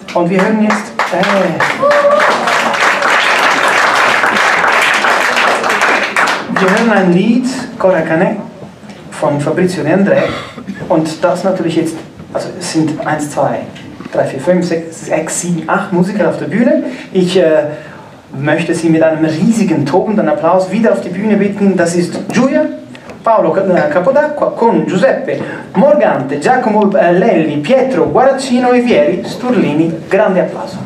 Und wir hören jetzt... Wir hören ein Lied, Cora Cane, von Fabrizio De André. Und das natürlich jetzt, also es sind 1, 2, 3, 4, 5, 6, 7, 8 Musiker auf der Bühne. Ich möchte Sie mit einem riesigen, tobenden Applaus wieder auf die Bühne bitten. Das ist Giulia, Paolo Capodacqua con Giuseppe Morgante, Giacomo Lelli, Pietro Guaraccino e Vieri Sturlini. Grande applauso.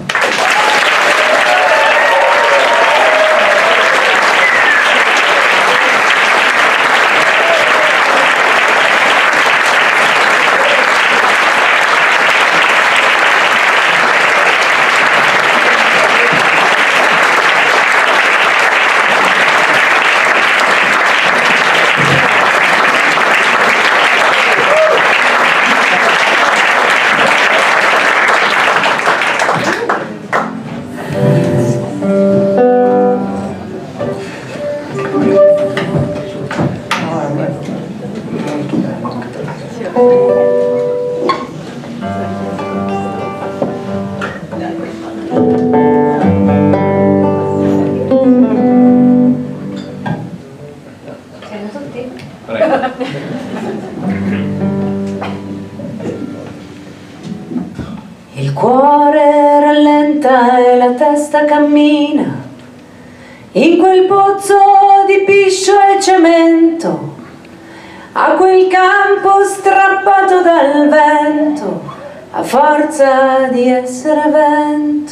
Il cuore rallenta e la testa cammina in quel pozzo di piscio e cemento, a quel campo strappato dal vento, a forza di essere vento.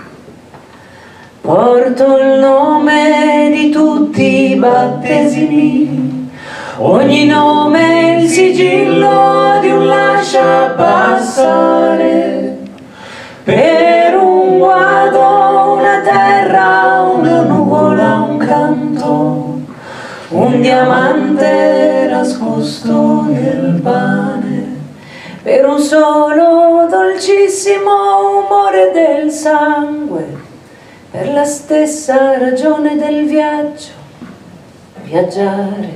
Porto il nome di tutti i battesimi, ogni nome è il sigillo di un lascia passare. Per un guado, una terra, una nuvola, un canto, un diamante nascosto nel pane, per un solo dolcissimo umore del sangue, per la stessa ragione del viaggio, viaggiare.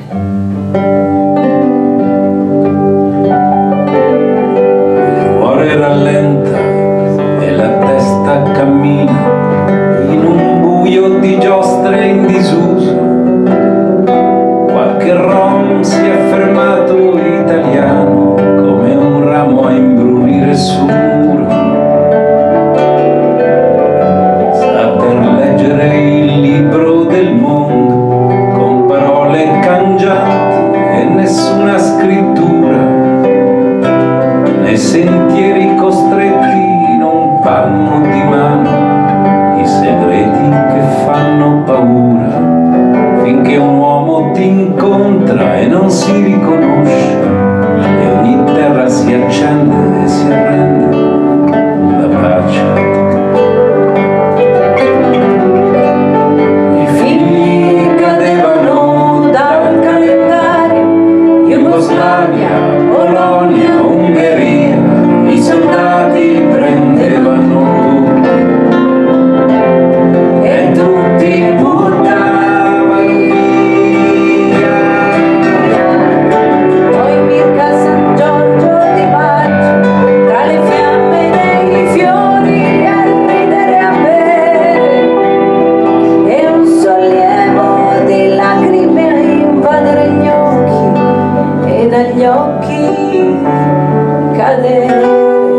Il cuore rallenta e la testa cammina in un buio di giostre in disuso. Qualche rom si è fermato italiano come un ramo a imbrunire sul muro. Saper leggere il libro del mondo con parole cangianti e nessuna scrittura, nei sentieri costretti in un palmo di mano, i segreti che fanno paura, finché un uomo ti incontra e non si riconosce, e ogni terra si accende e si arrende, la pace. I figli cadevano dal calendario, Jugoslavia, Polonia, Ungheria, i soldati prendevano tutto e tutti buttavano via. Poi Mirka San Giorgio di Baggio, tra le fiamme dei fiori a ridere e a bere, e un sollievo di lacrime a invadere gli occhi e dagli occhi cadere.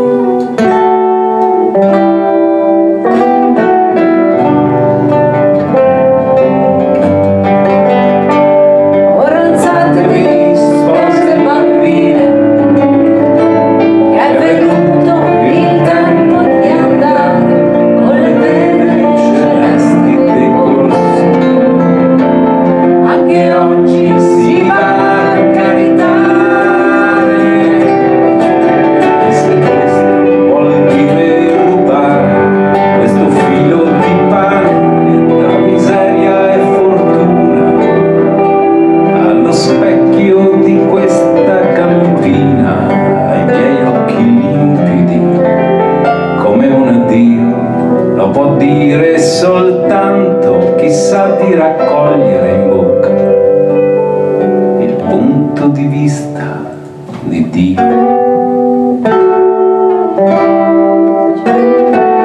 Ora alzatevi, spose bambine, che è venuto il tempo di andare con le vele celesti dei corsi. Anche oggi si va a caritare, E se questo vuol dire rubare questo filo di pane tra miseria e fortuna, allo specchio di questa campina, ai miei occhi limpidi come un addio, lo può dire soltanto chi sa di raccogliere in bocca il punto di vista di Dio.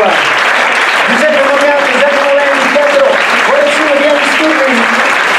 d'acqua. Giuseppe Morgatti, Giacomo Lendi, Pietro Borecino, Diego Stupri.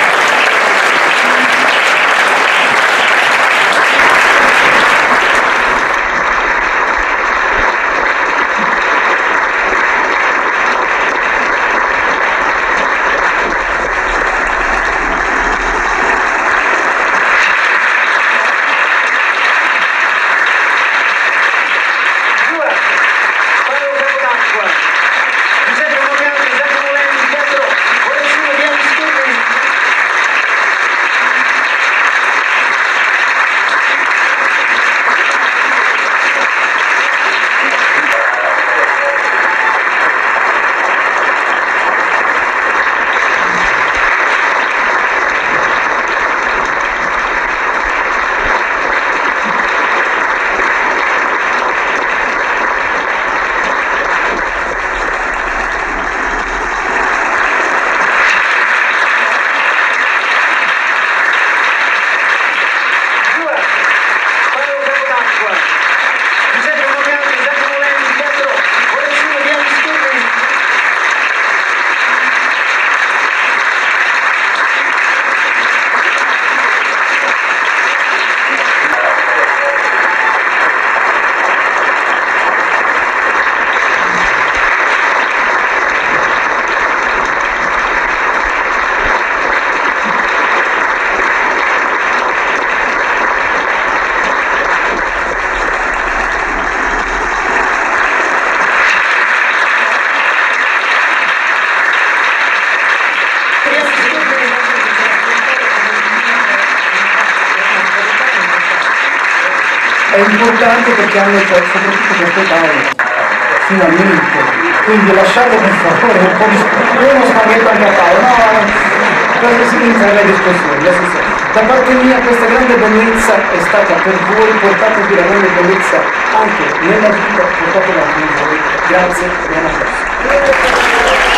È importante perché hanno soprattutto questo tavolo, finalmente, quindi lasciate per favore un po' di uno spaghetto anche a Paolo, no, si inizia la discussione. Da parte mia questa grande bellezza è stata per voi, portatevi la grande bellezza anche nella vita, portatela con voi. Grazie e alla prossima.